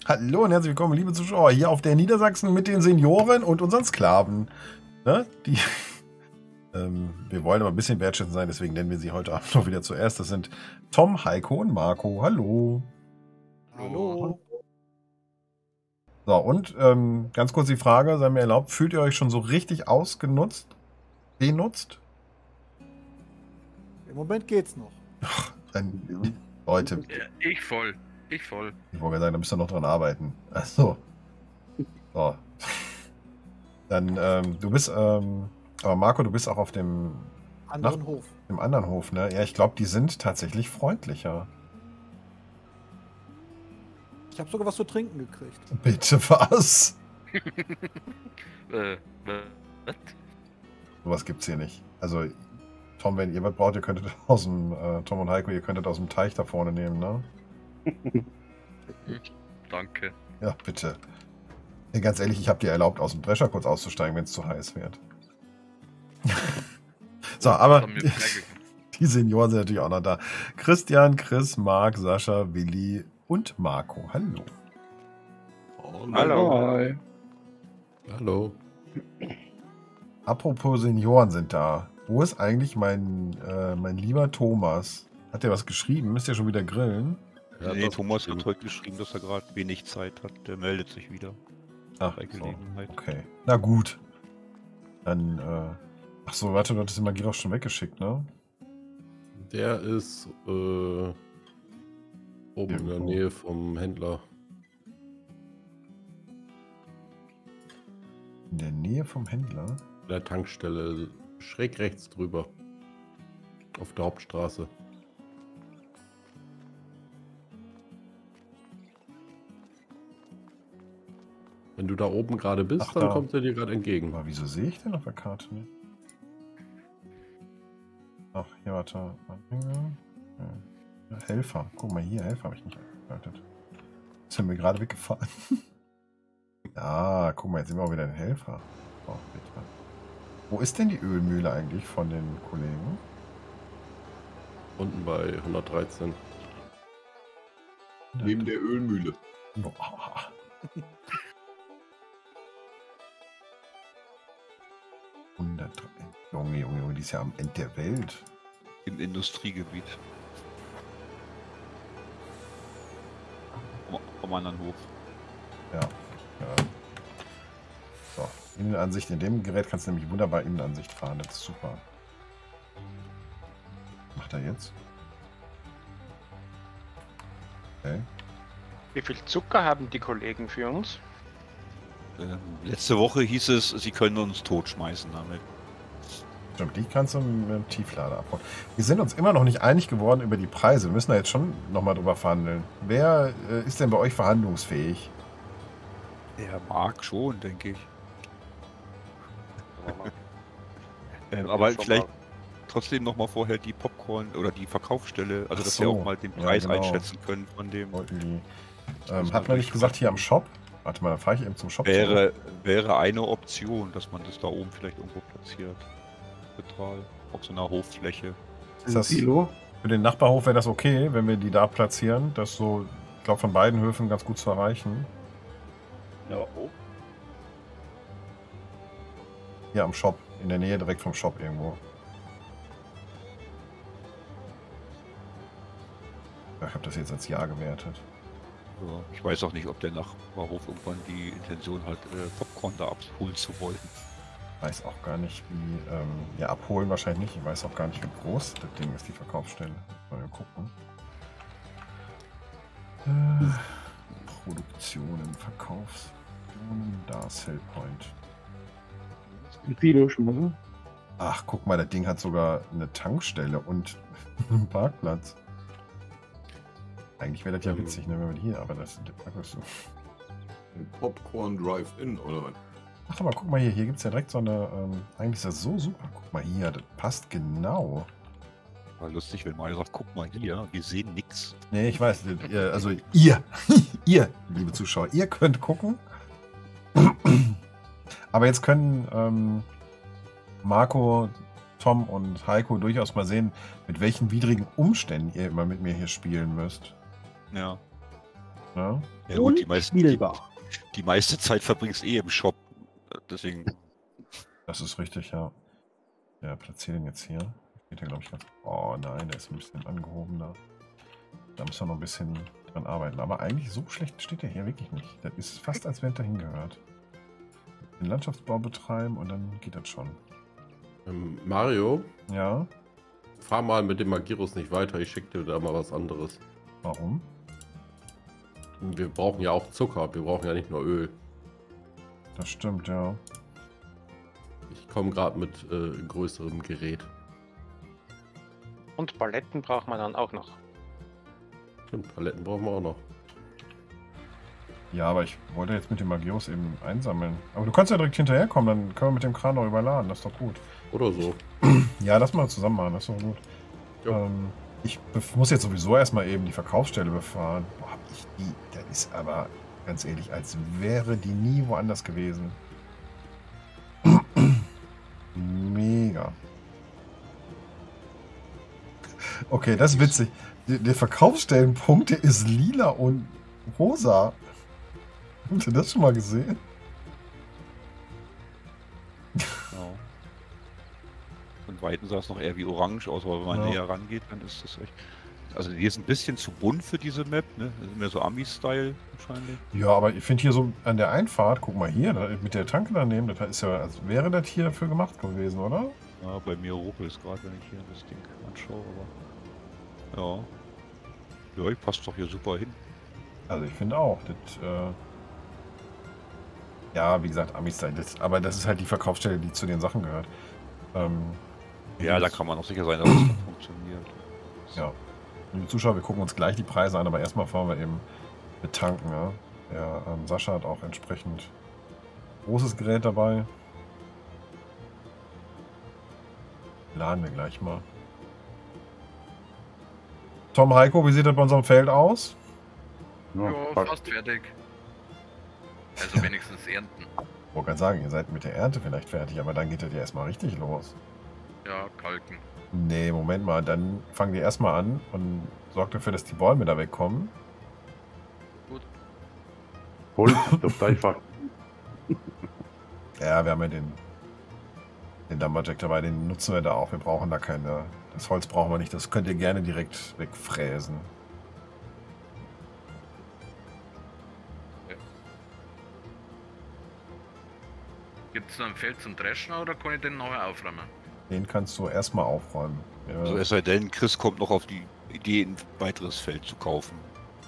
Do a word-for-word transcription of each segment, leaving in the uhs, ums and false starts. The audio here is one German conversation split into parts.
Hallo und herzlich willkommen, liebe Zuschauer, hier auf der Niedersachsen mit den Senioren und unseren Sklaven. Ne? Die, ähm, wir wollen aber ein bisschen wertschätzend sein, deswegen nennen wir sie heute Abend noch wieder zuerst. Das sind Tom, Heiko und Marco. Hallo. Hallo. So, und ähm, ganz kurz die Frage, sei mir erlaubt, fühlt ihr euch schon so richtig ausgenutzt? Benutzt? Im Moment geht's noch. Ach, dann, Leute. Ja, ich voll. Ich voll. Ich wollte sagen, da müsst ihr noch dran arbeiten. Achso. So. Dann, ähm, du bist, ähm, aber Marco, du bist auch auf dem Anderen Nach- Hof. dem anderen Hof, ne? Ja, ich glaube, die sind tatsächlich freundlicher. Ich habe sogar was zu trinken gekriegt. Bitte was? Äh, äh, was? Sowas gibt's hier nicht. Also, Tom, wenn ihr was braucht, ihr könntet aus dem, äh, Tom und Heiko, ihr könntet aus dem Teich da vorne nehmen, ne? Danke. Ja, bitte. Ja, ganz ehrlich, ich habe dir erlaubt, aus dem Drescher kurz auszusteigen, wenn es zu heiß wird. So, aber Haben wir freigegeben. die Senioren sind natürlich auch noch da. Christian, Chris, Marc, Sascha, Willi und Marco. Hallo. Hallo. Hi. Hallo. Apropos Senioren sind da. Wo ist eigentlich mein, äh, mein lieber Thomas? Hat der was geschrieben? Müsst ihr schon wieder grillen? Ja, nee, das Thomas stimmt. hat heute geschrieben, dass er gerade wenig Zeit hat. Der meldet sich wieder Ach, bei so. Gelegenheit. Okay. Na gut. Dann, äh... Ach so, warte, du hattest den Magier auch schon weggeschickt, ne? Der ist äh, oben in der Irgendwo. Nähe vom Händler. In der Nähe vom Händler? Der Tankstelle schräg rechts drüber. Auf der Hauptstraße. Wenn du da oben gerade bist, Ach, dann da. kommt er dir gerade entgegen. Aber wieso sehe ich den auf der Karte nicht? Ach, hier, warte. Anhänger. Ja. Helfer. Guck mal hier, Helfer habe ich nicht angeschaltet. Sind wir gerade weggefahren. Ja, guck mal, jetzt sind wir auch wieder ein Helfer. Oh, bitte. Wo ist denn die Ölmühle eigentlich von den Kollegen? Unten bei hundertdreizehn. Neben der Ölmühle. Oh. hundertdrei. Junge, Junge, Junge, die ist ja am Ende der Welt. Im Industriegebiet. Am- Am anderen Hof. Ja. ja. So, Innenansicht. In dem Gerät kannst du nämlich wunderbar Innenansicht fahren. Das ist super. Was macht er jetzt? Okay. Wie viel Zucker haben die Kollegen für uns? Ähm, letzte Woche hieß es, sie können uns totschmeißen damit. Stimmt, die kannst du mit dem Tieflader abholen. Wir sind uns immer noch nicht einig geworden über die Preise. Wir müssen da jetzt schon nochmal drüber verhandeln. Wer äh, ist denn bei euch verhandlungsfähig? Der mag schon, denke ich. Ähm, aber vielleicht trotzdem noch mal vorher die Popcorn oder die Verkaufsstelle, also Ach dass so, wir auch mal den ja, Preis genau. einschätzen können von dem. Wollten die. Das Ähm, muss hat man man nicht durch- gesagt hier am Shop? Warte mal, dann fahre ich eben zum Shop. Wäre, wäre eine Option, dass man das da oben vielleicht irgendwo platziert. Zentral, auf so einer Hoffläche. Ist das für den Nachbarhof wäre das okay, wenn wir die da platzieren? Das ist so, ich glaube, von beiden Höfen ganz gut zu erreichen. Ja, oh. Hier am Shop, in der Nähe direkt vom Shop irgendwo. Ich habe das jetzt als Ja gewertet. Ja, ich weiß auch nicht, ob der Nachbarhof irgendwann die Intention hat, äh, Popcorn da abholen zu wollen. Weiß auch gar nicht, wie. Ähm, ja, abholen wahrscheinlich nicht. Ich weiß auch gar nicht, wie groß das Ding ist, die Verkaufsstelle. Mal gucken. Äh, Produktionen, Verkaufsoptionen, da Sellpoint. Video schon mal so? Ach, guck mal, das Ding hat sogar eine Tankstelle und einen Parkplatz. Eigentlich wäre das ja Ähm. witzig, ne, wenn wir hier, aber das ist der Parkplatz so. Ein Popcorn Drive-In, oder was? Ach mal, guck mal hier, hier gibt es ja direkt so eine, ähm, eigentlich ist das so super. Guck mal hier, das passt genau. War lustig, wenn Mario sagt, guck mal hier, wir sehen nix. Nee, ich weiß, ihr, also ihr, ihr, liebe Zuschauer, ihr könnt gucken. Aber jetzt können ähm, Marco, Tom und Heiko durchaus mal sehen, mit welchen widrigen Umständen ihr immer mit mir hier spielen müsst. Ja. Ja? Ja gut, die meiste, die, Spielbar. die meiste Zeit verbringst eh im Shop. Deswegen. Das ist richtig, ja. Ja, platziere den jetzt hier. Steht der, glaube ich, ganz. Oh nein, der ist ein bisschen angehobener. Da müssen wir noch ein bisschen dran arbeiten. Aber eigentlich so schlecht steht der hier wirklich nicht. Das ist fast, als wenn er dahin gehört. Den Landschaftsbau betreiben und dann geht das schon. Ähm, Mario, Ja, fahr mal mit dem Magirus nicht weiter. Ich schicke dir da mal was anderes. warum? Wir brauchen ja auch Zucker. Wir brauchen ja nicht nur Öl. Das stimmt, ja. Ich komme gerade mit äh, größerem Gerät. Und Paletten braucht man dann auch noch. Stimmt, Paletten brauchen wir auch noch. Ja, aber ich wollte jetzt mit dem Magios eben einsammeln. Aber du kannst ja direkt hinterherkommen, dann können wir mit dem Kran noch überladen. Das ist doch gut. Oder so. Ja, lass mal zusammen machen, das ist doch gut. Ja. Ähm, ich bef- muss jetzt sowieso erstmal eben die Verkaufsstelle befahren. Boah, hab ich die. Das ist aber, ganz ehrlich, als wäre die nie woanders gewesen. Mega. Okay, das ist witzig. Der, der Verkaufsstellenpunkt, der ist lila und rosa. Habt ihr das schon mal gesehen? Ja. Von Weitem sah es noch eher wie orange aus, aber wenn man Ja. näher rangeht, dann ist das echt. Also die ist ein bisschen zu bunt für diese Map, ne? Das ist mehr so Ami-Style wahrscheinlich. Ja, aber ich finde hier so an der Einfahrt, guck mal hier, da, mit der Tanke daneben, das ist ja, als wäre das hier dafür gemacht gewesen, oder? Ja, bei mir ruckelt es gerade, wenn ich hier das Ding anschaue, aber. Ja. Ja, ich passt doch hier super hin. Also ich finde auch, das, äh ja, wie gesagt, Ami-Style, das, aber das ist halt die Verkaufsstelle, die zu den Sachen gehört. Ähm, Ja, da kann man auch sicher sein, dass es dann funktioniert. Ja. Liebe Zuschauer, wir gucken uns gleich die Preise an, aber erstmal fahren wir eben mit tanken, ja. Der ähm, Sascha hat auch entsprechend großes Gerät dabei. Laden wir gleich mal. Tom, Heiko, wie sieht das bei unserem Feld aus? Ja, Ja, passt. fast fertig. Also wenigstens ernten. Ich wollte gerade sagen, ihr seid mit der Ernte vielleicht fertig, aber dann geht das ja erstmal richtig los. Ja, kalken. Nee, Moment mal, dann fangen wir erstmal an und sorgt dafür, dass die Bäume da wegkommen. Holz ist doch einfach. Ja, wir haben ja den, den Lumberjack dabei, den nutzen wir da auch. Wir brauchen da keine. Das Holz brauchen wir nicht, das könnt ihr gerne direkt wegfräsen. Gibt es noch ein Feld zum Dreschen oder kann ich den nachher aufräumen? Den kannst du erstmal aufräumen. Ja, Also es sei denn, Chris kommt noch auf die Idee, ein weiteres Feld zu kaufen.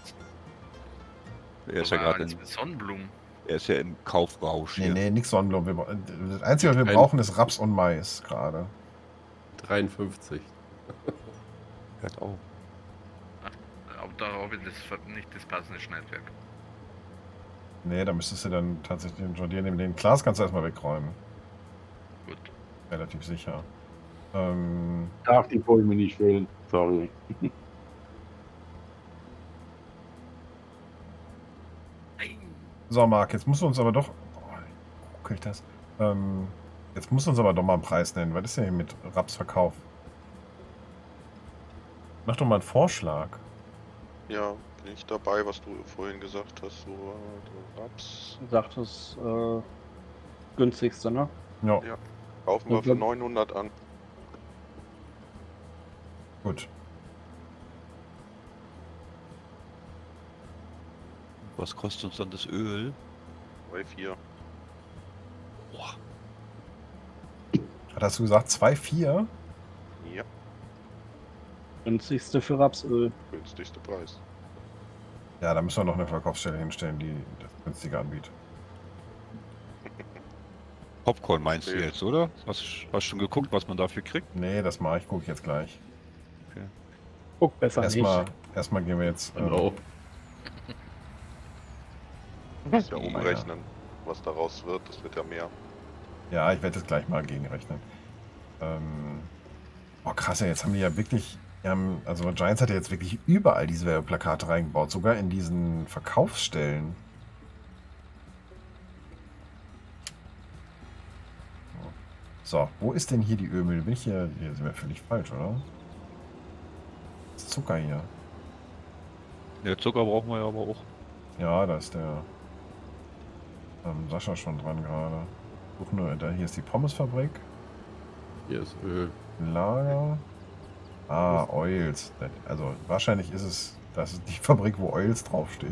Er ist ja Aber gerade eins in, mit Sonnenblumen. er ist ja im Kaufrausch nee, hier. nee, nix Sonnenblumen. Wir, bra- das Einzige, was wir Ein- brauchen, ist Raps und Mais gerade. dreiundfünfzig. Hört auf. Aber da habe ich das ver- nicht das passende Schneidwerk. Nee, da müsstest du dann tatsächlich den John Deere nehmen. Den Glas kannst du erstmal wegräumen. Gut. Relativ sicher. Ähm, Darf die Bäume nicht fehlen. Sorry. So, Marc, jetzt musst du uns aber doch. Boah, ruckelt das. Ähm, jetzt musst du uns aber doch mal einen Preis nennen. Was ist denn hier mit Rapsverkauf? Mach doch mal einen Vorschlag. Ja, bin ich dabei, was du vorhin gesagt hast, so äh, Raps. Sagt das äh, günstigste, ne? Ja, Kaufen wir für neunhundert an. gut. Was kostet uns dann das Öl? Bei vier. Was hast du gesagt? zwei Komma vier? Ja, Günstigste für Rapsöl. günstigste Preis. Ja, da müssen wir noch eine Verkaufsstelle hinstellen, die das günstiger anbietet. Popcorn meinst du Okay. jetzt, oder? Hast du schon geguckt, was man dafür kriegt? Nee, das mache ich, gucke ich jetzt gleich. Guck besser Erstmal, nicht. erstmal gehen wir jetzt. ähm, Genau. Du musst ja Ja. umrechnen, was daraus wird. Das wird ja mehr. Ja, ich werde das gleich mal gegenrechnen. Ähm, oh krass, ja, jetzt haben die ja wirklich, die haben, also Giants hat ja jetzt wirklich überall diese Werbeplakate reingebaut, sogar in diesen Verkaufsstellen. So, wo ist denn hier die Ölmühle? Bin ich hier, hier sind wir völlig falsch, oder? Das ist Zucker hier. Ja, Zucker brauchen wir ja aber auch. Ja, da ist der ähm, Sascha schon dran gerade. Guck nur, da hier ist die Pommesfabrik. Hier ist Öl. Lager. Ah, Oils. Also wahrscheinlich ist es, das ist die Fabrik, wo Oils draufsteht.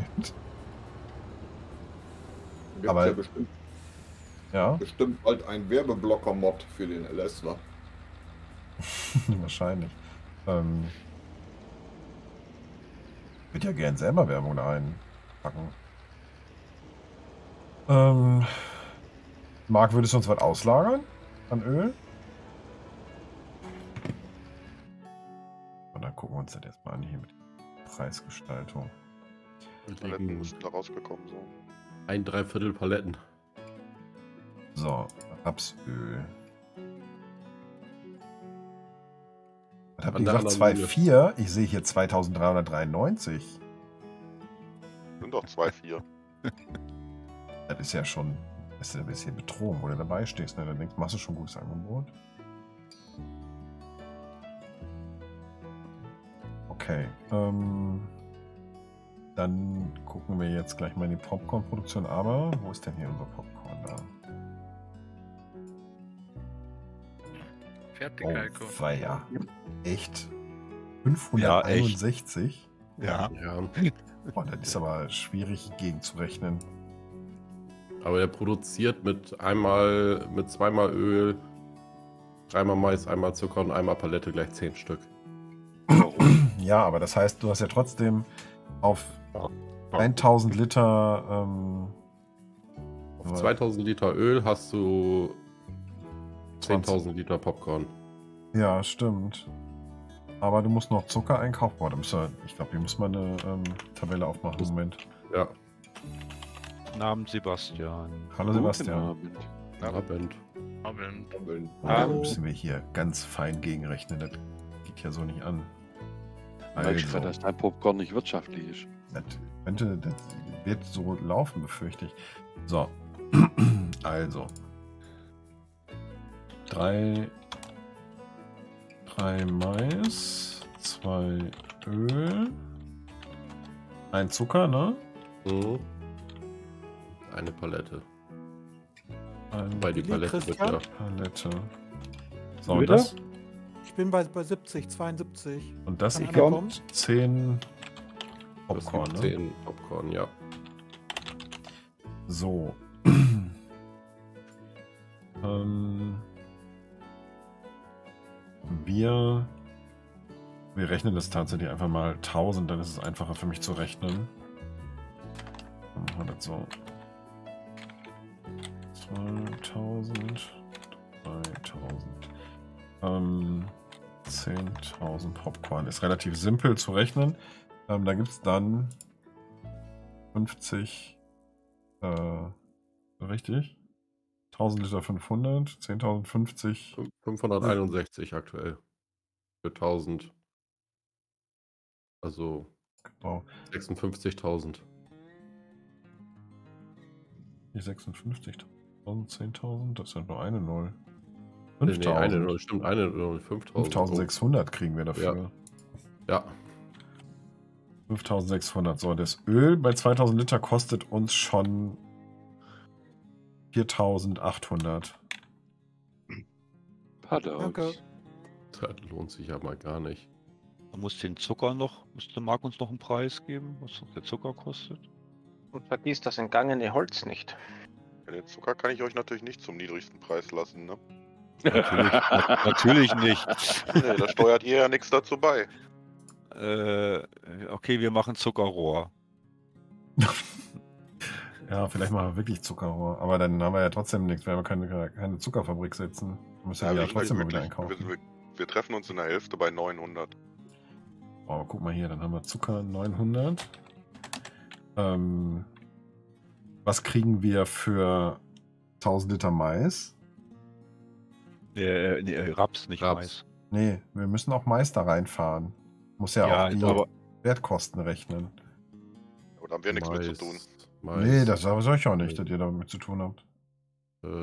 Gibt's Aber- ja bestimmt, Ja, bestimmt bald ein Werbeblocker-Mod für den L S, wa? wahrscheinlich. Ähm, ich würde ja gern selber Werbung da reinpacken. Ähm, Marc, würdest du uns was auslagern an Öl? Und dann gucken wir uns das jetzt mal an hier mit Preisgestaltung. Wir Paletten liegen müssten da rausgekommen sein. ein Dreiviertel Paletten. So, Rapsöl. Was habt An ihr der gesagt? anderen zwei Linie. Komma vier? Ich sehe hier zweitausenddreihundertdreiundneunzig. Sind doch zwei Komma vier. Das ist ja schon, das ist ja ein bisschen Betrogen, wo du dabei stehst. Ne? Dann denkst du, machst du schon ein gutes Angebot. Okay. Ähm, dann gucken wir jetzt gleich mal in die Popcorn-Produktion. Aber wo ist denn hier unser Popcorn da? Fertig, Oh, Heiko. weia. Echt? fünfhunderteinundsechzig? Ja. Ja. Boah, das ist aber schwierig gegenzurechnen. Aber er produziert mit einmal, mit zweimal Öl, dreimal Mais, einmal Zucker und einmal Palette gleich zehn Stück. Ja, aber das heißt, du hast ja trotzdem auf Ja. tausend Liter. Ähm, Auf zweitausend Liter Öl hast du zehntausend Liter Popcorn. ja, stimmt. Aber du musst noch Zucker einkaufen. Boah, da müssen wir, ich glaube, hier muss man eine ähm, Tabelle aufmachen. Moment. Ja, Namen Sebastian. Hallo Sebastian. Abend. Abend. Abend. Oh, da Hallo. müssen wir hier ganz fein gegenrechnen. Das geht ja so nicht an. Merkst du, Also, dass dein Popcorn nicht wirtschaftlich ist? das, könnte, das wird so laufen, befürchte ich. So. Also. Drei, drei Mais, zwei Öl, ein Zucker, ne? Mhm. Eine Palette. Ein Bei die Willi, Palette wird ja. Christian? Palette. So, und Wieder? das, Ich bin bei, bei siebzig, zweiundsiebzig. und das Kann gibt einer kommen? zehn Das Popcorn, gibt ne? zehn Popcorn, ja. So. ähm, wir, wir rechnen das tatsächlich einfach mal tausend, dann ist es einfacher für mich zu rechnen. Dann machen wir das so. zweitausend, dreitausend. Ähm, zehntausend Popcorn. Ist relativ simpel zu rechnen. Ähm, da gibt es dann fünfzig, äh, richtig? tausend Liter fünfhundert, zehntausend fünfzig. Fünf- fünfhunderteinundsechzig aktuell. Für tausend. Also Genau. sechsundfünfzigtausend. Die sechsundfünfzigtausend, zehntausend, das sind nur eine Null. Nee, nee, eine fünftausend. Null, stimmt, eine Null, fünftausend. fünftausendsechshundert kriegen wir dafür. Ja, fünftausendsechshundert. So, das Öl bei zweitausend Liter kostet uns schon viertausendachthundert. Paradox. Danke. das lohnt sich ja mal gar nicht. Man muss den Zucker noch, müsste Marc uns noch einen Preis geben, was der Zucker kostet? Und vergiss das entgangene Holz nicht. Ja, den Zucker kann ich euch natürlich nicht zum niedrigsten Preis lassen, ne? Natürlich, na, natürlich nicht. Nee, da steuert ihr ja nichts dazu bei. Äh, okay, wir machen Zuckerrohr. Ja, vielleicht machen wir wirklich Zuckerrohr. Aber dann haben wir ja trotzdem nichts. Wir haben keine, keine Zuckerfabrik setzen. Wir müssen ja, wir ja sind trotzdem mal wieder wirklich- einkaufen. Wir, wir, wir treffen uns in der Hälfte bei neunhundert. Oh, guck mal hier, dann haben wir Zucker neunhundert. Ähm, was kriegen wir für tausend Liter Mais? Äh, nee, äh, Raps, nicht Raps. Mais. Nee, wir müssen auch Mais da reinfahren. Muss ja, Ja, auch die aber Wertkosten rechnen. Aber da haben wir nichts mit zu Mais, tun. Mais, Nee, das sage ich auch nicht, dass ihr damit zu tun habt.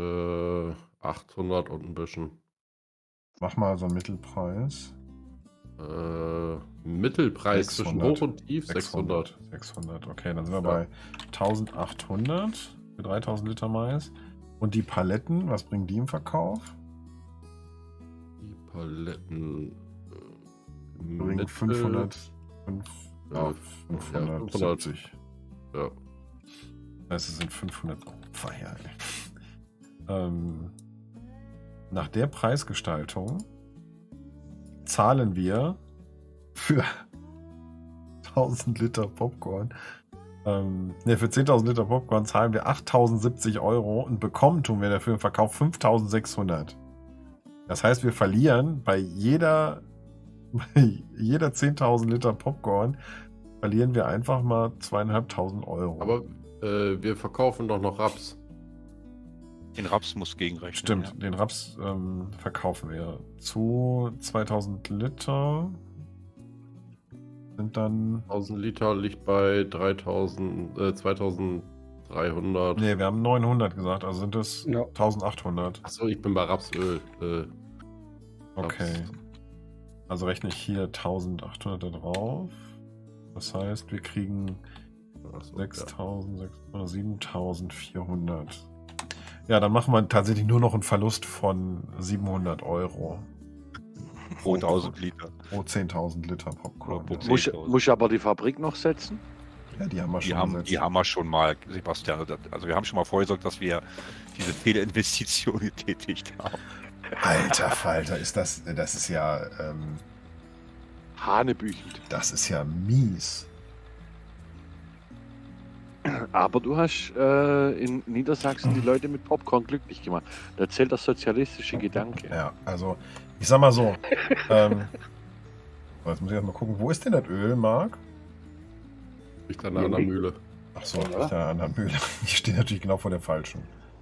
Äh, achthundert und ein bisschen. Mach mal so einen Mittelpreis. Äh, Mittelpreis zwischen sechshundert. hoch und tief sechshundert. sechshundert, okay, dann sind wir Ja. bei eintausendachthundert für dreitausend Liter Mais. Und die Paletten, was bringen die im Verkauf? Die Paletten. Äh, Bringen Mittel- fünfhundert, fünf, äh, ja, ja, fünfhundertsiebzig. Ja. Das heißt, es sind fünfhundert Opfer her. ey. Ähm, nach der Preisgestaltung zahlen wir für tausend Liter Popcorn, ähm, ne, für zehntausend Liter Popcorn zahlen wir achttausendsiebzig Euro und bekommen tun wir dafür im Verkauf fünftausendsechshundert. Das heißt, wir verlieren bei jeder, bei jeder zehntausend Liter Popcorn verlieren wir einfach mal zweieinhalbtausend Euro. Aber äh, wir verkaufen doch noch Raps. Den Raps muss gegenrechnen. Stimmt, Ja. den Raps ähm, verkaufen wir zu zweitausend Liter. Sind dann. tausend Liter liegt bei dreitausend, äh, zweitausenddreihundert. Ne, wir haben neunhundert gesagt, also sind es Ja. eintausendachthundert. Achso, ich bin bei Rapsöl. Äh, Okay. Raps. Also rechne ich hier eintausendachthundert da drauf. Das heißt, wir kriegen Achso, sechstausendsechshundert, siebentausendvierhundert. Ja, dann machen wir tatsächlich nur noch einen Verlust von siebenhundert Euro Pro tausend Liter. pro zehntausend Liter Popcorn. Oder pro Ja. Muss, zehntausend. muss ich aber die Fabrik noch setzen? Ja, die haben wir Die schon haben, gesetzt. die haben wir schon mal, Sebastian. Also wir haben schon mal vorgesorgt, dass wir diese Fehlinvestition getätigt haben. Alter Falter, ist das, das ist ja, ähm, Hanebüchend. das ist ja mies. Aber du hast äh, in Niedersachsen die Leute mit Popcorn glücklich gemacht. Da zählt das sozialistische Gedanke. Ja, also, ich sag mal so, ähm, so, jetzt muss ich erst mal gucken, wo ist denn das Öl, Marc? liegt an einer Mühle. Ach so, ich da an der Mühle. Ich stehe natürlich genau vor der falschen.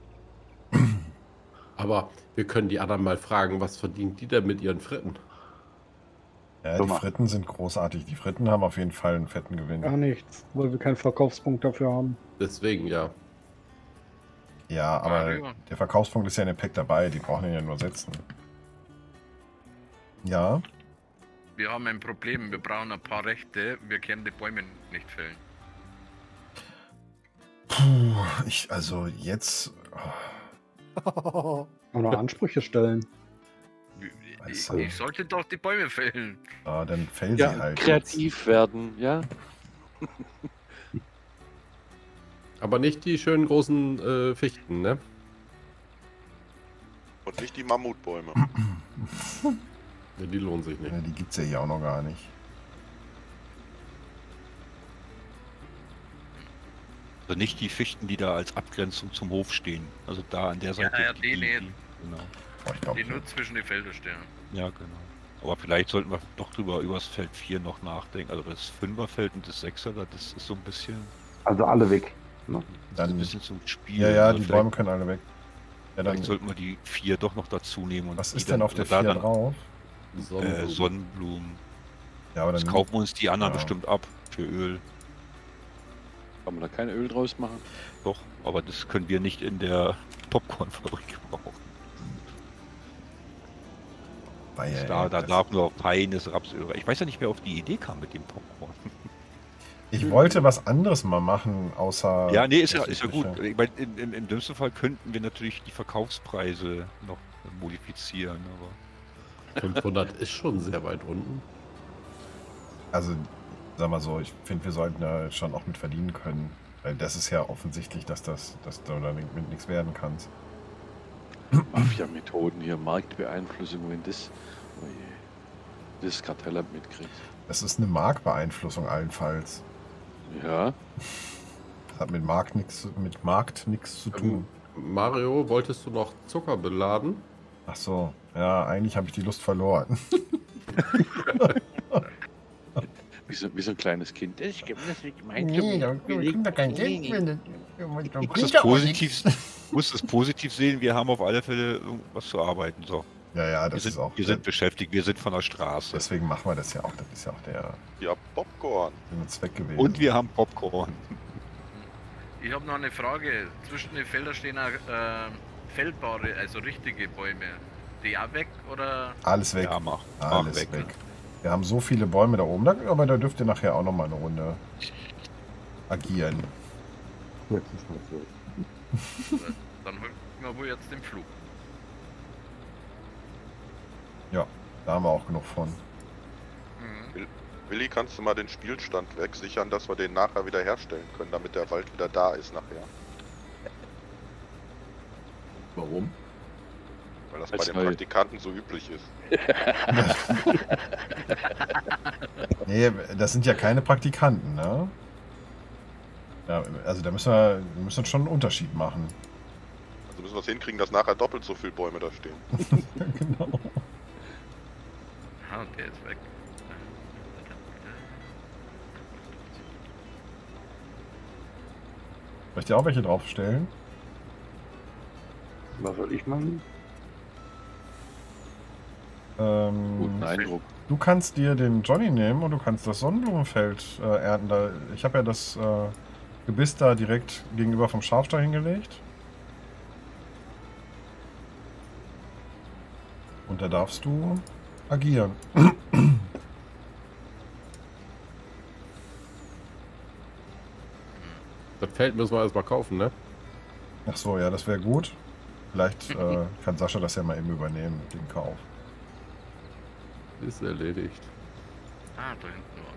Aber wir können die anderen mal fragen, was verdient die denn mit ihren Fritten? Ja, die Guck mal. Fritten sind großartig. Die Fritten haben auf jeden Fall einen fetten Gewinn. Gar nichts, weil wir keinen Verkaufspunkt dafür haben. Deswegen, ja. Ja, aber Mario. der Verkaufspunkt ist ja in dem Pack dabei. Die brauchen ihn ja nur setzen. Ja, Wir haben ein Problem, wir brauchen ein paar Rechte, wir können die Bäume nicht fällen. puh, ich, also jetzt, Oder Ansprüche stellen. Ich, Weißt du. ich sollte doch die Bäume fällen. ah, dann fällt Ja, sie halt. kreativ werden, ja. Aber nicht die schönen großen äh, Fichten, ne? Und nicht die Mammutbäume. Ja, die lohnen sich Jetzt. nicht. Ja, die gibt's ja hier auch noch gar nicht. Also nicht die Fichten, die da als Abgrenzung zum Hof stehen. Also da an der Seite. ja, die nicht. Genau. Oh, ich glaub, Die nur zwischen die Felder stehen. Ja, genau. Aber vielleicht sollten wir doch drüber über das Feld vier noch nachdenken. Also das Fünferfeld und das Sechser, das ist so ein bisschen, Also alle weg. Ne? das ist Dann- ein bisschen zum Spiel. ja, ja, Also die vielleicht, Bäume können alle weg. Ja, dann, vielleicht sollten wir die vier doch noch dazu nehmen. Und was die ist dann, denn auf der da vier dann, drauf? Äh, Sonnenblumen. Ja, aber Das dann, kaufen wir uns die anderen Ja. bestimmt ab für Öl. Kann man da kein Öl draus machen? Doch, aber das können wir nicht in der Popcornfabrik brauchen. Weil, ey, Da, da das- darf nur feines Rapsöl rein. Ich weiß ja nicht, wer auf die Idee kam mit dem Popcorn. ich wollte was anderes mal machen, außer. Ja, nee, ist ja, das ist ja gut. Übliche. Ich mein, im, im, Im dümmsten Fall könnten wir natürlich die Verkaufspreise noch modifizieren, aber fünfhundert ist schon sehr weit unten. Also, sag mal so, ich finde, wir sollten da schon auch mit verdienen können. Weil das ist ja offensichtlich, dass das, dass du da mit nichts werden kannst. Mafia-Methoden hier, Marktbeeinflussung, wenn das, oh je, das Kartellamt mitkriegt. Das ist eine Marktbeeinflussung allenfalls. Ja, Das hat mit Markt nichts mit Markt nichts zu tun. Mario, wolltest du noch Zucker beladen? Ach so, ja, eigentlich habe ich die Lust verloren. wie so, wie so ein kleines Kind. Ich gebe das nicht mein da kein Geld für. ich muss das, positiv, ich muss das positiv sehen. Wir haben auf alle Fälle irgendwas zu arbeiten. So. Ja, ja, Wir, das sind, ist auch. wir sind beschäftigt, wir sind von der Straße. Deswegen machen wir das ja auch. Das ist ja auch der Ja, Popcorn. Sinn und Zweck gewesen. Und wir haben Popcorn. Ich habe noch eine Frage. Zwischen den Feldern stehen auch, äh, feldbare, also richtige Bäume. Die auch weg oder? Alles weg. Ja, mach, mach Alles weg. weg. Wir haben so viele Bäume da oben, da- aber da dürft ihr nachher auch noch mal eine Runde agieren. Dann holen wir wohl jetzt den Flug. Ja, da haben wir auch genug von. Mhm. Willi, kannst du mal den Spielstand wegsichern, dass wir den nachher wieder herstellen können, damit der Wald wieder da ist nachher? Warum? Weil das Als bei den neu. Praktikanten so üblich ist. Nee, das sind ja keine Praktikanten, ne? Ja, also da müssen wir, wir müssen schon einen Unterschied machen. Also müssen wir es hinkriegen, dass nachher doppelt so viele Bäume da stehen. Genau. Ah, der ist weg. Soll ich dir auch welche draufstellen? Was soll ich machen? Ähm, Guten Eindruck. Du kannst dir den Johnny nehmen und du kannst das Sonnenblumenfeld äh, ernten. Da, ich habe ja das äh, Gebiss da direkt gegenüber vom Schafstall hingelegt. Und da darfst du agieren. Das Feld müssen wir erstmal kaufen, ne? Ach so, ja, das wäre gut. Vielleicht äh, kann Sascha das ja mal eben übernehmen, den Kauf. Ist erledigt. Ah, da hinten war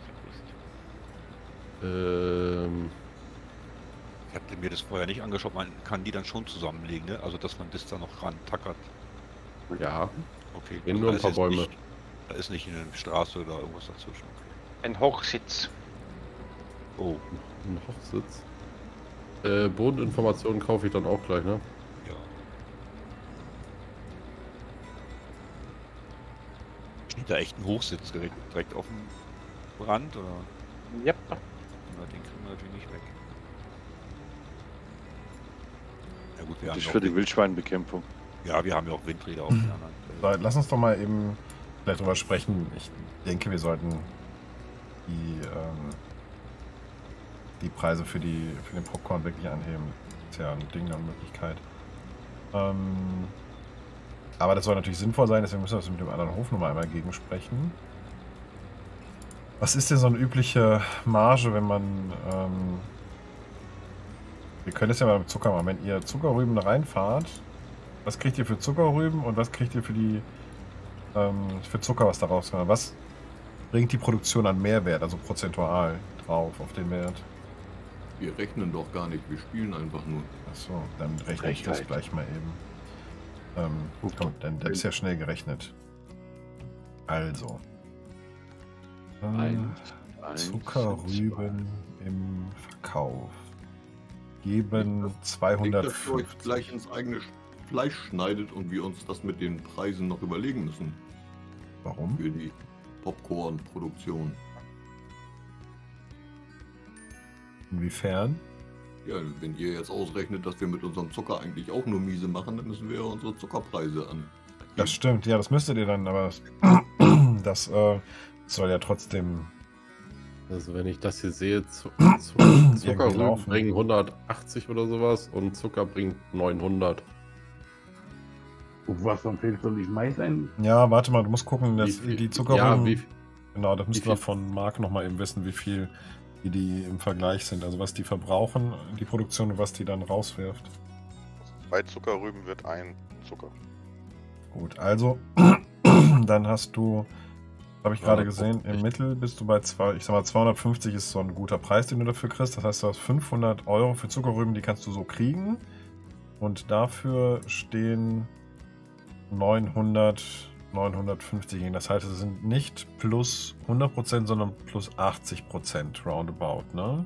es. Ähm, Ich hatte mir das vorher nicht angeschaut, man kann die dann schon zusammenlegen, ne? Also dass man das da noch ran tackert. ja, Okay. Wenn nur da ein paar ist jetzt Bäume. Nicht, da ist nicht eine Straße oder irgendwas dazwischen. Okay. Ein Hochsitz. Oh, ein Hochsitz. Äh, Bodeninformationen kaufe ich dann auch gleich, ne? ja. Steht da echt ein Hochsitz direkt, direkt auf dem Rand oder? Yep. Na, den kriegen wir natürlich nicht weg. Ja gut, wir Das haben ist ja für auch die Wind- Wildschweinbekämpfung. Ja, wir haben ja auch Windräder auf den anderen. So, lass uns doch mal eben vielleicht drüber sprechen. Ich denke, wir sollten die, ähm, die Preise für, die, für den Popcorn wirklich anheben. Das ist ja ein Ding, eine Möglichkeit. Ähm, aber das soll natürlich sinnvoll sein, deswegen müssen wir das mit dem anderen Hof nochmal einmal gegensprechen. Was ist denn so eine übliche Marge, wenn man... Ähm, wir können es ja mal mit Zucker machen. Wenn ihr Zuckerrüben da reinfahrt, was kriegt ihr für Zuckerrüben und was kriegt ihr für die ähm, für Zucker, was da rauskommt? Was bringt die Produktion an Mehrwert, also prozentual drauf auf den Wert? Wir rechnen doch gar nicht, wir spielen einfach nur. Achso, dann rechne ich das Frechheit. gleich mal eben. Ähm, komm, dann das ist ja schnell gerechnet. Also. Äh, Eins, eins, Zuckerrüben im Verkauf geben Nicht, dass ihr zweihundertfünfzig. euch gleich ins eigene Fleisch schneidet und wir uns das mit den Preisen noch überlegen müssen Warum? für die Popcorn-Produktion. Inwiefern? Ja, wenn ihr jetzt ausrechnet, dass wir mit unserem Zucker eigentlich auch nur miese machen, dann müssen wir ja unsere Zuckerpreise an. Das stimmt, ja, das müsstet ihr dann, aber das, das äh, soll ja trotzdem. Also wenn ich das hier sehe, Zu Zu Irgendwie Zuckerrüben laufen. bringen hundertachtzig oder sowas und Zucker bringt neunhundert. Und was empfiehlst du, nicht Mais ein? Ja, warte mal, du musst gucken, dass Wie viel- die Ja, Zuckerrüben. wie, Genau, das müssen viel- wir von Marc nochmal eben wissen, wie viel die, die im Vergleich sind. Also was die verbrauchen, die Produktion und was die dann rauswirft. Bei Zuckerrüben wird ein Zucker. Gut, also dann hast du, habe ich gerade gesehen, im Mittel bist du bei zwei, ich sag mal zweihundertfünfzig ist so ein guter Preis, den du dafür kriegst. Das heißt, du hast fünfhundert Euro für Zuckerrüben, die kannst du so kriegen. Und dafür stehen neunhundert, neunhundertfünfzig gegen. Das heißt, es sind nicht plus hundert Prozent, sondern plus achtzig Prozent roundabout, ne?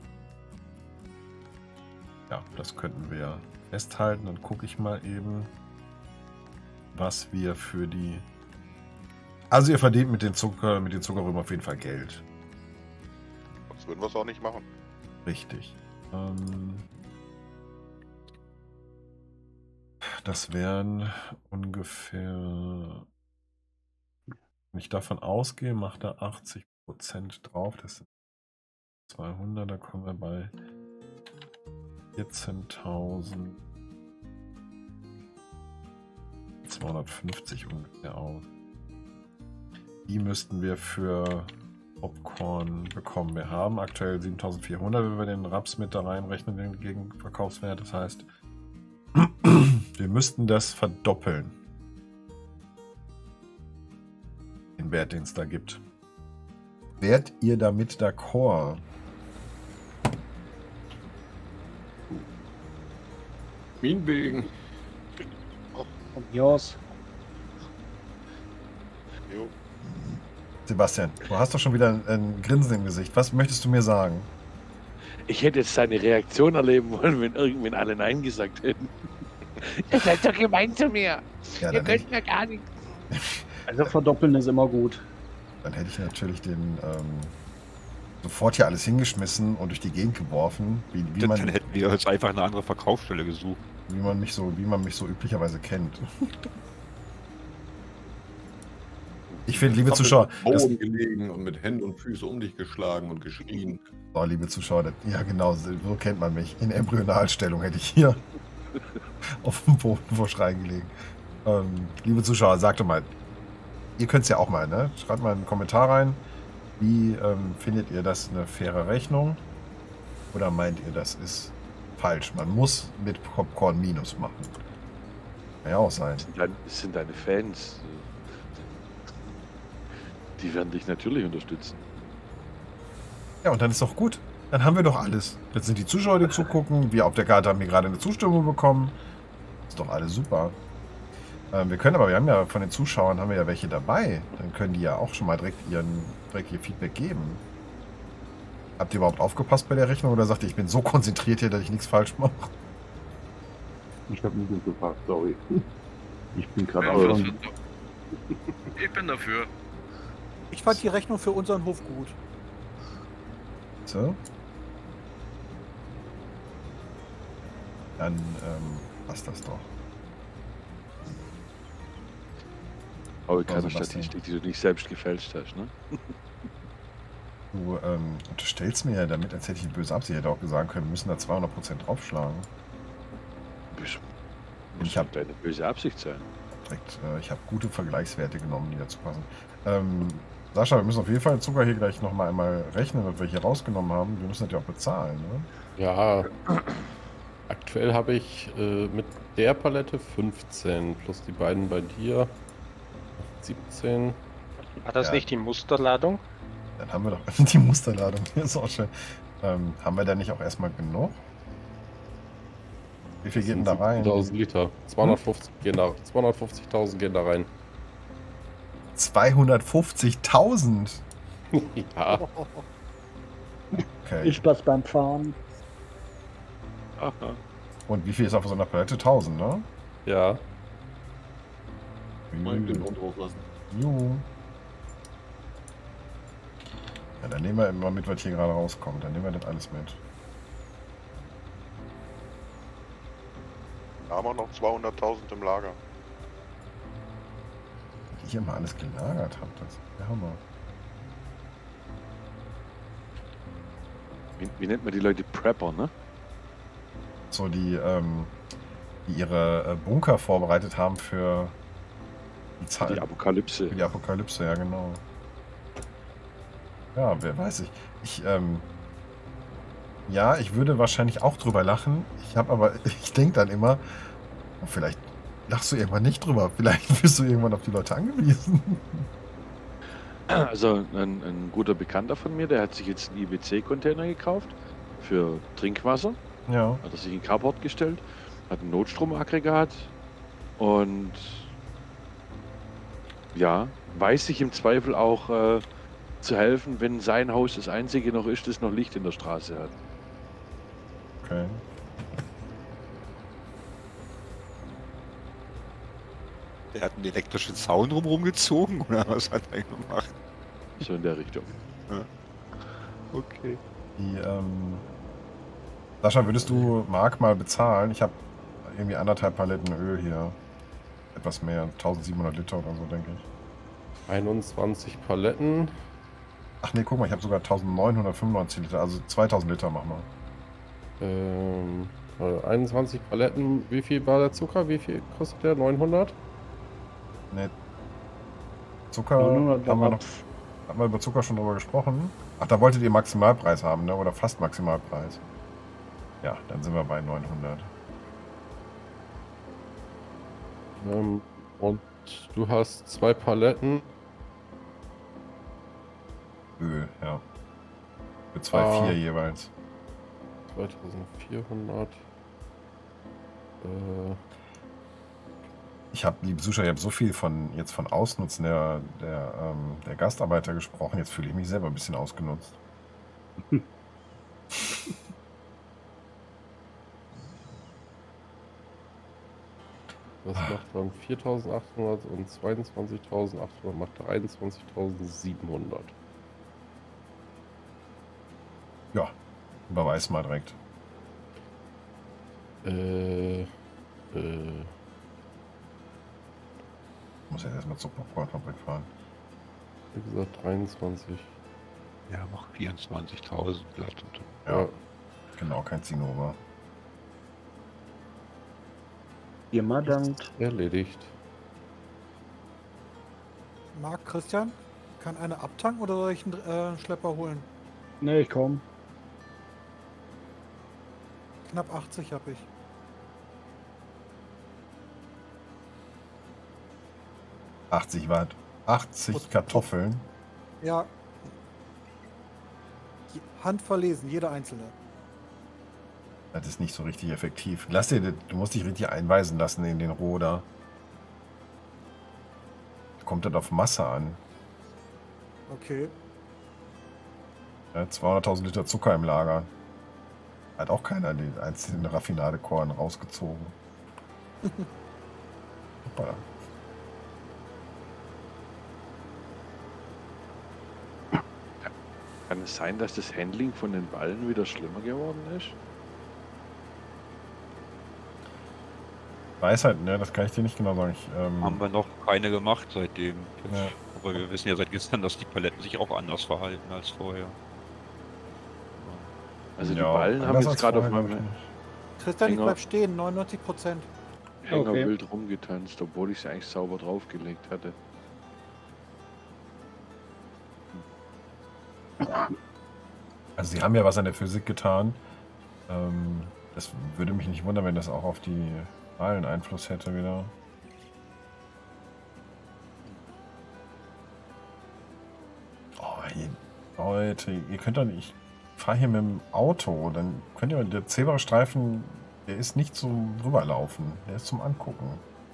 Ja, das könnten wir festhalten. Dann gucke ich mal eben, was wir für die... Also ihr verdient mit den Zucker, mit den Zuckerrüben auf jeden Fall Geld. Sonst würden wir es auch nicht machen. Richtig. Ähm, das wären ungefähr, wenn ich davon ausgehe, macht er achtzig Prozent drauf. Das sind zweihundert, da kommen wir bei vierzehntausendzweihundertfünfzig ungefähr aus. Die müssten wir für Popcorn bekommen. Wir haben aktuell siebentausendvierhundert, wenn wir den Raps mit da reinrechnen, den Gegenverkaufswert. Das heißt, wir müssten das verdoppeln. Den Wert, den es da gibt. Wärt ihr damit d'accord? Minenwegen. Von mir aus. Jo. Sebastian, du hast doch schon wieder ein, ein Grinsen im Gesicht. Was möchtest du mir sagen? Ich hätte jetzt seine Reaktion erleben wollen, wenn irgendwann alle Nein gesagt hätten. Ihr seid doch gemein zu mir. Ja, Ihr dann, könnt hätte mir gar nichts. Also verdoppeln ist immer gut. ich, dann hätte ich natürlich den ähm, sofort hier alles hingeschmissen und durch die Gegend geworfen, wie, wie, Dann, man, dann hätten wir uns einfach eine andere Verkaufsstelle gesucht. wie, man mich so, wie man mich so üblicherweise kennt. Ich finde, liebe Hab Zuschauer, im das, Boden gelegen und mit Händen und Füßen um dich geschlagen und geschrien. oh, liebe Zuschauer, das, ja genau, so so kennt man mich. In Embryonalstellung hätte ich hier auf dem Boden vor Schreien gelegen. Ähm, liebe Zuschauer, sagt doch mal, ihr könnt es ja auch mal, ne? Schreibt mal einen Kommentar rein. Wie ähm, findet ihr das eine faire Rechnung? Oder meint ihr, das ist falsch? Man muss mit Popcorn Minus machen. Kann ja auch sein. Das sind, dein, das sind deine Fans. Die werden dich natürlich unterstützen. Ja, und dann ist doch gut. Dann haben wir doch alles. Jetzt sind die Zuschauer, die zugucken. Wir auf der Karte haben hier gerade eine Zustimmung bekommen. Ist doch alles super. Ähm, wir können aber, wir haben ja von den Zuschauern haben wir ja welche dabei. Dann können die ja auch schon mal direkt, ihren, direkt ihr Feedback geben. Habt ihr überhaupt aufgepasst bei der Rechnung oder sagt ihr, ich bin so konzentriert hier, dass ich nichts falsch mache? Ich habe nicht gefragt, sorry. Ich bin gerade Ja, auch das schon. wird doch- Ich bin dafür. Ich fand die Rechnung für unseren Hof gut. So. Dann ähm, passt das doch. Aber Oh, keine Sebastian. Statistik, die du nicht selbst gefälscht hast, ne? Du ähm, unterstellst mir ja damit, als hätte ich eine böse Absicht. Ich hätte auch sagen können, wir müssen da zweihundert Prozent draufschlagen. Bist- Ich Muss habe doch deine böse Absicht sein. direkt, äh, ich habe gute Vergleichswerte genommen, die dazu passen. Ähm, Sascha, wir müssen auf jeden Fall den Zucker hier gleich nochmal einmal rechnen, was wir hier rausgenommen haben. Wir müssen das ja auch bezahlen, ne? Ja, aktuell habe ich äh, mit der Palette fünfzehn plus die beiden bei dir siebzehn. War das Ja. nicht die Musterladung? Dann haben wir doch die Musterladung. Hier ist auch schön. Ähm, haben wir da nicht auch erstmal genug? Wie viel geht denn da rein? tausend Liter. zweihundertfünfzig gehen da, zweihundertfünfzigtausend gehen da rein. zweihundertfünfzigtausend? Ja, Okay. Viel Spaß beim Fahren. Aha. Und wie viel ist auf so einer Palette? tausend, ne? ja. Mal den Hund rauslassen. Jo. Ja, dann nehmen wir immer mit, was hier gerade rauskommt. Dann nehmen wir das alles mit. Da haben wir noch zweihunderttausend im Lager. Was ich hier mal alles gelagert habe, das ist der Hammer. Wie, wie nennt man die Leute? Prepper, ne? So, die, ähm, die ihre äh, Bunker vorbereitet haben für die, Zeit, Die Apokalypse. für die Apokalypse, ja genau. Ja, wer weiß ich. Ich, ähm, ja, ich würde wahrscheinlich auch drüber lachen. Ich habe aber, ich denke dann immer, oh, vielleicht lachst du irgendwann nicht drüber. Vielleicht bist du irgendwann auf die Leute angewiesen. Also ein, ein guter Bekannter von mir, der hat sich jetzt einen I B C-Container gekauft für Trinkwasser. Ja. Hat er sich in den Carport gestellt, hat ein Notstromaggregat und ja, weiß sich im Zweifel auch äh, zu helfen, wenn sein Haus das einzige noch ist, das noch Licht in der Straße hat. Okay. Der hat einen elektrischen Zaun drumherum gezogen oder was hat er gemacht? So in der Richtung. Okay. Die, ähm, Sascha, würdest du Marc mal bezahlen? Ich habe irgendwie anderthalb Paletten Öl hier. Etwas mehr, eintausendsiebenhundert Liter oder so, denke ich. einundzwanzig Paletten. Ach nee, guck mal, ich habe sogar eintausendneunhundertfünfundneunzig Liter, also zweitausend Liter machen wir. Ähm, äh, einundzwanzig Paletten. Wie viel war der Zucker? Wie viel kostet der? neunhundert? Ne, Zucker, neunhundert haben wir, noch, Raps. haben wir über Zucker schon drüber gesprochen? Ach, da wolltet ihr Maximalpreis haben, ne? Oder fast Maximalpreis. Ja, dann sind wir bei neunhundert. Ähm, und du hast zwei Paletten. Öl, ja. Für zwei Komma vier Ah. jeweils. zweitausendvierhundert. Äh, Ich habe, liebe Zuschauer, ich habe so viel von jetzt von Ausnutzen der, der, ähm, der Gastarbeiter gesprochen. Jetzt fühle ich mich selber ein bisschen ausgenutzt. das macht dann viertausendachthundert und zweiundzwanzigtausendachthundert macht dreiundzwanzigtausendsiebenhundert. Ja, überweis mal direkt. Äh, äh, Ich muss jetzt erstmal zur Popcorn-Fabrik fahren. wie gesagt, dreiundzwanzig. Ja, mach vierundzwanzigtausend glatt. Und Ja, Ja. genau, kein Zinnober. Viermal dankt. Erledigt. Marc, Christian, kann einer abtanken oder soll ich einen äh, Schlepper holen? Ne, ich komm. Knapp achtzig habe ich. achtzig Watt. achtzig Kartoffeln. Ja. Je- Handverlesen, jeder einzelne. Das ist nicht so richtig effektiv. Lass dir, das- du musst dich richtig einweisen lassen in den Roder. Kommt das auf Masse an. Okay. Ja, zweihunderttausend Liter Zucker im Lager. Hat auch keiner den einzelnen Raffinadekorn rausgezogen. Hoppala. Kann es sein, dass das Handling von den Ballen wieder schlimmer geworden ist? Weiß halt, ne, das kann ich dir nicht genau sagen. Ich, ähm, haben wir noch keine gemacht seitdem. Jetzt, Ja. Aber wir wissen ja seit gestern, dass die Paletten sich auch anders verhalten als vorher. Also die ja, Ballen haben anders jetzt als gerade auf vorher, meinem glaub ich nicht. Christian, ich Hänger. bleib stehen, neunundneunzig Prozent. Hänger Okay. wild rumgetanzt, obwohl ich es eigentlich sauber draufgelegt hatte. Also sie haben ja was an der Physik getan. Ähm, das würde mich nicht wundern, wenn das auch auf die Wahlen Einfluss hätte wieder. Oh, ihr, Leute, ihr könnt doch nicht... Ich fahre hier mit dem Auto, dann könnt ihr... Der Zebrastreifen, der ist nicht zum Rüberlaufen. Der ist zum Angucken.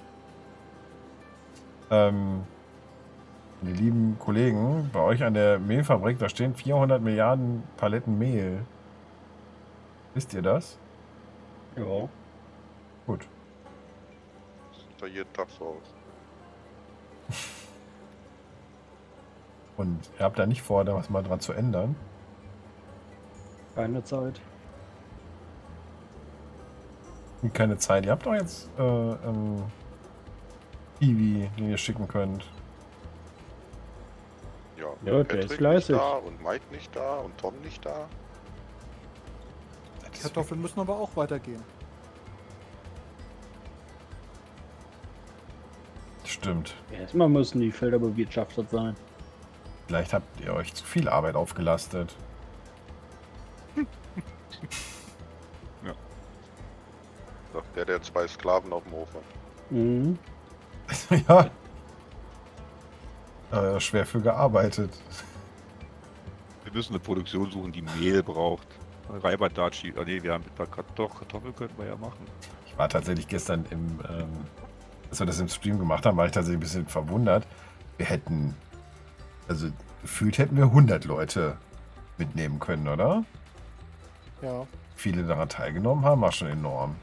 Ähm... Die lieben Kollegen, bei euch an der Mehlfabrik, da stehen vierhundert Milliarden Paletten Mehl. Wisst ihr das? Ja. Gut. Das sieht da jeden Tag so aus. Und ihr habt da nicht vor, da was mal dran zu ändern? Keine Zeit. Keine Zeit. Ihr habt doch jetzt äh, ähm, Kiwi, den ihr schicken könnt. Ja, Ja, der Patrick ist fleißig. nicht da und Mike nicht da und Tom nicht da. Die Kartoffeln müssen aber auch weitergehen. Stimmt. Erstmal müssen die Felder bewirtschaftet sein. Vielleicht habt ihr euch zu viel Arbeit aufgelastet. Sagt der, der zwei Sklaven auf dem Hof hat. Mhm. Ja. Äh, schwer für gearbeitet. Wir müssen eine Produktion suchen, die Mehl braucht. Reiberdatschi. Ah nee, wir haben mit Kartoffel, Kartoffel könnten wir ja machen. Ich war tatsächlich gestern im, ähm, als wir das im Stream gemacht haben, war ich tatsächlich ein bisschen verwundert. Wir hätten, also gefühlt hätten wir hundert Leute mitnehmen können, oder? Ja. Viele daran teilgenommen haben, war schon enorm.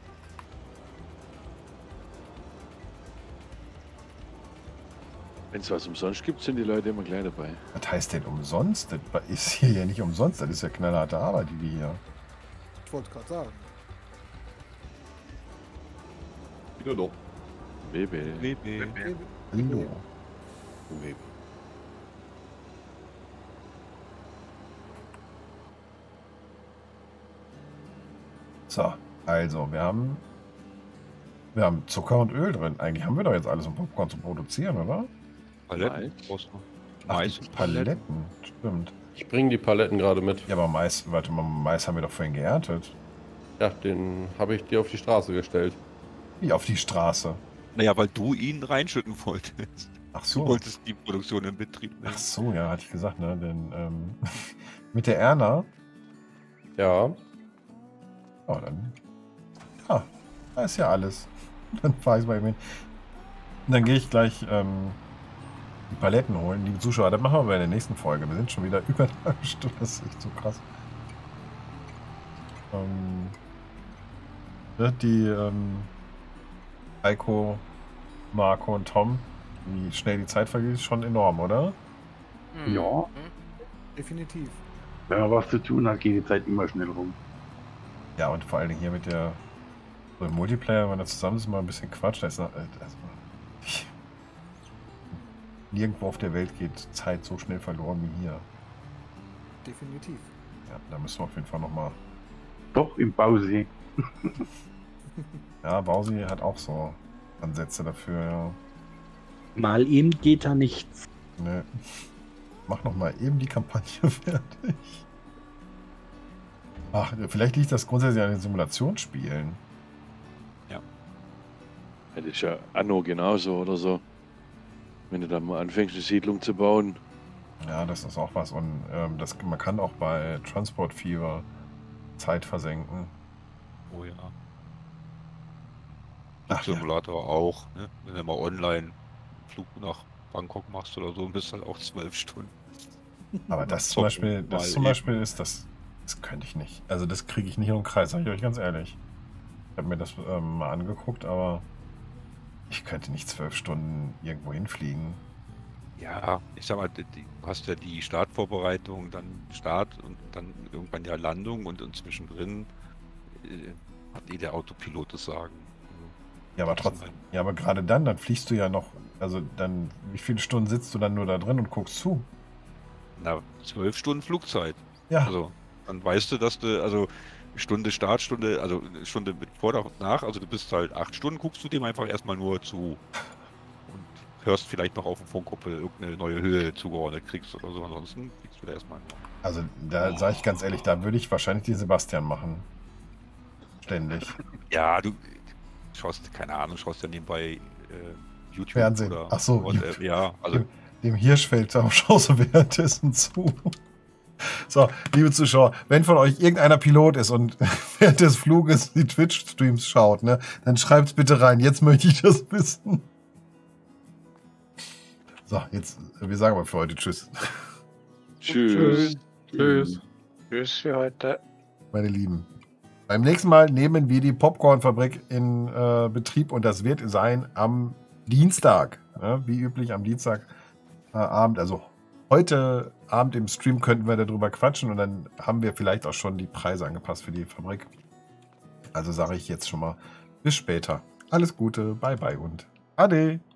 Wenn es was umsonst gibt, sind die Leute immer gleich dabei. Was heißt denn umsonst? Das ist hier ja nicht umsonst, das ist ja knallharte Arbeit, die wir hier. Ich wollte es gerade sagen. Wieder doch. W B. W B. Hallo. So, also, wir haben wir haben Zucker und Öl drin. Eigentlich haben wir doch jetzt alles, um Popcorn zu produzieren, oder? Paletten brauchst du. Ach, Mais die und Paletten. Stimmt. Ich bringe die Paletten gerade mit. Ja, aber Mais, warte mal, Mais haben wir doch vorhin geerntet. Ja, den habe ich dir auf die Straße gestellt. Wie auf die Straße. Naja, weil du ihn reinschütten wolltest. Ach Du so. wolltest die Produktion in Betrieb nehmen. Ach so, ja, hatte ich gesagt, ne? Denn ähm, mit der Erna. Ja. Oh, dann. Ja, da ist ja alles. Dann fahre ich mal eben hin. Und dann gehe ich gleich ähm, die Paletten holen. Liebe Zuschauer, das machen wir in der nächsten Folge. Wir sind schon wieder über eine halbe Stunde. Das ist echt so krass. Ähm, wird die ähm, Heiko, Marco und Tom, wie schnell die Zeit vergeht, ist schon enorm, oder? Hm. Ja. Definitiv. Wenn man was zu tun hat, geht die Zeit immer schnell rum. Ja, und vor allen Dingen hier mit der so im Multiplayer, wenn man da zusammen ist, mal ein bisschen quatscht. Da ist noch, äh, also, ich, nirgendwo auf der Welt geht Zeit so schnell verloren wie hier. Definitiv. Ja, da müssen wir auf jeden Fall nochmal. Doch, im Bausee. Ja, Bausi hat auch so Ansätze dafür, ja. Mal eben geht da nichts. Ne. Mach noch mal eben die Kampagne fertig. Ach, vielleicht liegt das grundsätzlich an den Simulationsspielen. Ja, das ist ja Anno genauso oder so. Wenn du da mal anfängst, eine Siedlung zu bauen. Ja, das ist auch was. Und ähm, das, man kann auch bei Transport Fever Zeit versenken. Oh ja. Ach, Simulator auch, ne? Wenn du mal online einen Flug nach Bangkok machst oder so, bist halt auch zwölf Stunden. Aber das zum Beispiel, das Mal zum eben. Beispiel ist das, das könnte ich nicht. Also das kriege ich nicht im Kreis, sage ich euch ganz ehrlich. Ich habe mir das ähm, mal angeguckt, aber ich könnte nicht zwölf Stunden irgendwo hinfliegen. Ja, ich sag mal, die- die- du hast ja die Startvorbereitung, dann Start und dann irgendwann ja Landung und, und zwischendrin äh, hat eh der Autopilot das Sagen. Ja, aber Das trotzdem, sind ja, aber gerade dann, dann fliegst du ja noch, also dann, wie viele Stunden sitzt du dann nur da drin und guckst zu? Na, zwölf Stunden Flugzeit. Ja, Also, dann weißt du, dass du, also Stunde Start, Stunde, also eine Stunde mit vor und nach, also du bist halt acht Stunden, guckst du dem einfach erstmal nur zu. Und hörst vielleicht noch auf dem Funkkuppel irgendeine neue Höhe zugeordnet kriegst oder so, ansonsten kriegst du da erstmal nur. also da sage ich ganz ehrlich, da würde ich wahrscheinlich die Sebastian machen. Ständig. Ja, du schaust, keine Ahnung, schaust ja nebenbei äh, YouTube Fernsehen. oder Ach so, WhatsApp, YouTube. ja, also Dem, dem Hirschfeld da schaust du währenddessen zu. So, liebe Zuschauer, wenn von euch irgendeiner Pilot ist und während des Fluges die Twitch-Streams schaut, ne, dann schreibt's bitte rein. Jetzt möchte ich das wissen. So, jetzt, wir sagen mal für heute Tschüss, Tschüss. Tschüss. Tschüss für heute. meine Lieben. Beim nächsten Mal nehmen wir die Popcornfabrik in äh, Betrieb und das wird sein am Dienstag. Ne? Wie üblich am Dienstagabend, äh, Abend, also heute Abend im Stream könnten wir darüber quatschen und dann haben wir vielleicht auch schon die Preise angepasst für die Fabrik. Also sage ich jetzt schon mal bis später. Alles Gute, bye bye und ade.